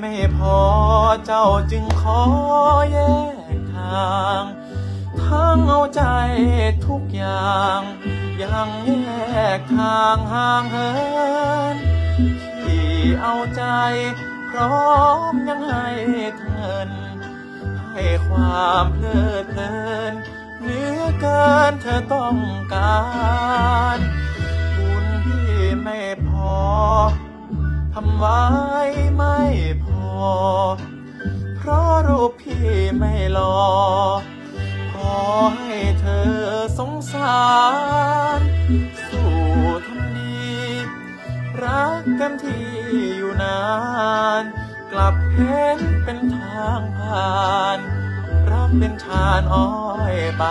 ไม่พอเจ้าจึงขอแยกทางทั้งเอาใจทุกอย่างยังแยกทางห่างเหินที่เอาใจพร้อมยังให้เทินให้ความเพลิดเพลินเหลือเกินเธอต้องการบุญที่ไม่พอทำไว้ไม่พอเพราะรูปพี่ไม่หล่อขอให้เธอสงสารสู้ทำดีรักกันที่อยู่นานกลับเห็นเป็นทางผ่านรักเป็นชานอ้อยไป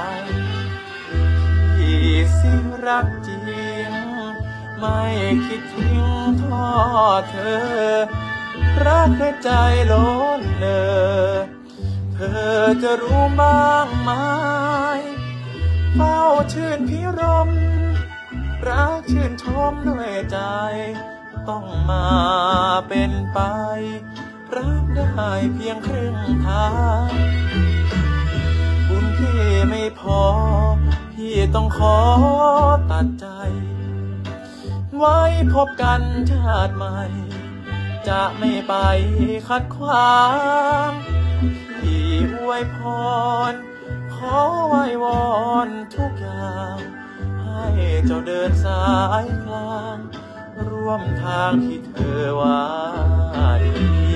ที่สิ้นรักจริงไม่คิดทิ้งทอดเธอรักด้วยใจล้นเล่อเธอจะรู้บ้างไหมเฝ้าชื่นพิรมรักชื่นชมด้วยใจต้องมาเป็นไปรักได้เพียงครึ่งทางบุญพี่ไม่พอพี่ต้องขอตัดใจไว้พบกันชาติใหม่จะไม่ไปขัดขวางพี่อวยพรขอไหว้วอนทุกอย่างให้เจ้าเดินสายกลางร่วมทางที่เธอว่าดี